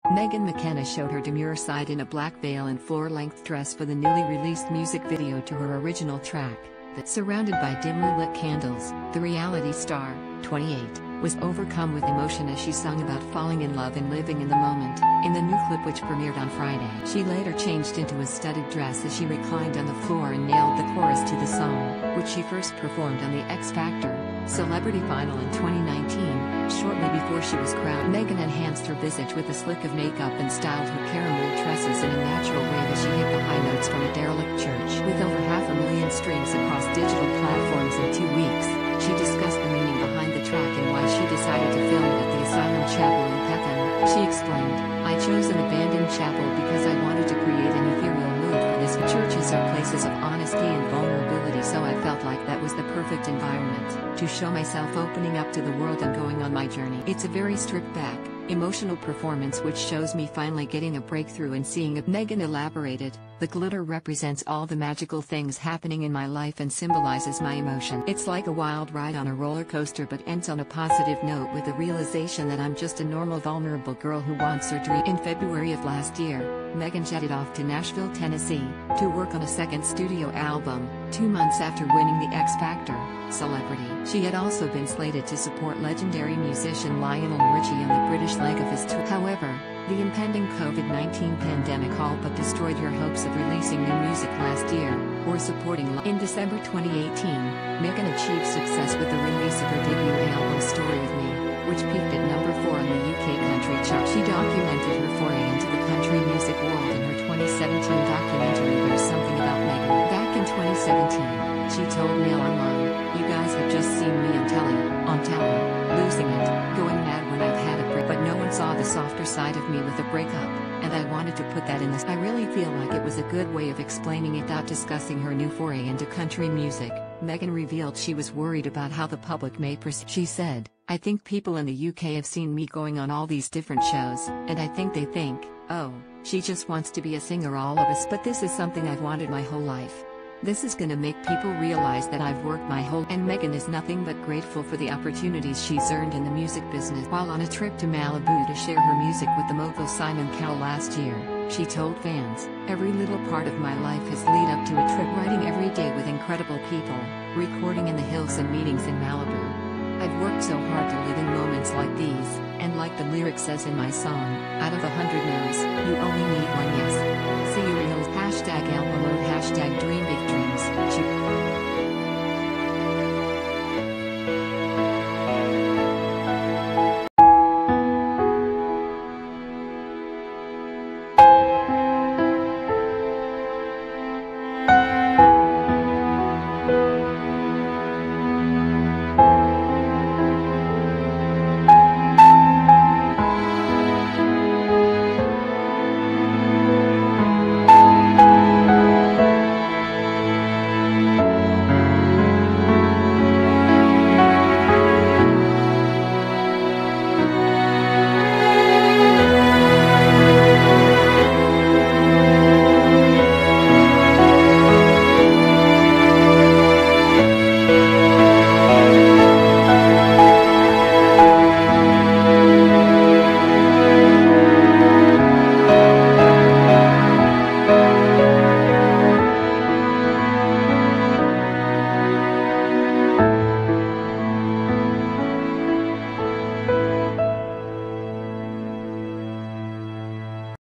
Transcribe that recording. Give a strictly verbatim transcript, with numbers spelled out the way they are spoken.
McKenna showed her demure side in a black veil and floor-length dress for the newly released music video to her original track. That, surrounded by dimly lit candles, the reality star, twenty-eight, was overcome with emotion as she sung about falling in love and living in the moment, in the new clip which premiered on Friday. She later changed into a studded dress as she reclined on the floor and nailed the chorus to the song, which she first performed on the X Factor Celebrity Final in twenty nineteen, shortly before she was crowned. Megan enhanced her visage with a slick of makeup and styled her caramel tresses in a natural wave as she hit the high notes from a derelict church. With over half a million streams across digital platforms in two weeks, she discussed the meaning behind the track and why she decided to film it at the Asylum Chapel in Peckham. She explained, "I chose an abandoned chapel because I wanted to create an ethereal mood for this. Churches are places of honesty and vulnerability, so I felt like that was the perfect environment to show myself opening up to the world and going on my journey. It's a very stripped back, emotional performance which shows me finally getting a breakthrough and seeing it." Megan elaborated, "The glitter represents all the magical things happening in my life and symbolizes my emotion. It's like a wild ride on a roller coaster but ends on a positive note with the realization that I'm just a normal vulnerable girl who wants her dream." In February of last year, Megan jetted off to Nashville, Tennessee, to work on a second studio album, two months after winning the X Factor Celebrity. She had also been slated to support legendary musician Lionel Richie on the British leg of his tour. However, the impending COVID nineteen pandemic all but destroyed her hopes of releasing new music last year, or supporting. In December twenty eighteen, Megan achieved success with the release of her debut album Story of Me, which peaked at number four on the U K Country Chart. She documented her foray into the country music world in her twenty seventeen documentary There's Something About Megan. Back in twenty seventeen, she told MailOnline, "You guys have just seen me on telly, on telly, losing it, going mad when I've had a break, but no one saw the softer side of me with a breakup, and I wanted to put that in this. I really feel like it was a good way of explaining it." Without discussing her new foray into country music, Megan revealed she was worried about how the public may perceive. She said, "I think people in the U K have seen me going on all these different shows, and I think they think, oh, she just wants to be a singer all of us. But this is something I've wanted my whole life. This is gonna make people realize that I've worked my whole." And Megan is nothing but grateful for the opportunities she's earned in the music business. While on a trip to Malibu to share her music with the mogul Simon Cowell last year, she told fans, "Every little part of my life has led up to a trip, writing every day with incredible people, recording in the hills and meetings in Malibu. I've worked so hard to live in moments like these, and like the lyric says in my song, out of a hundred no's, you only need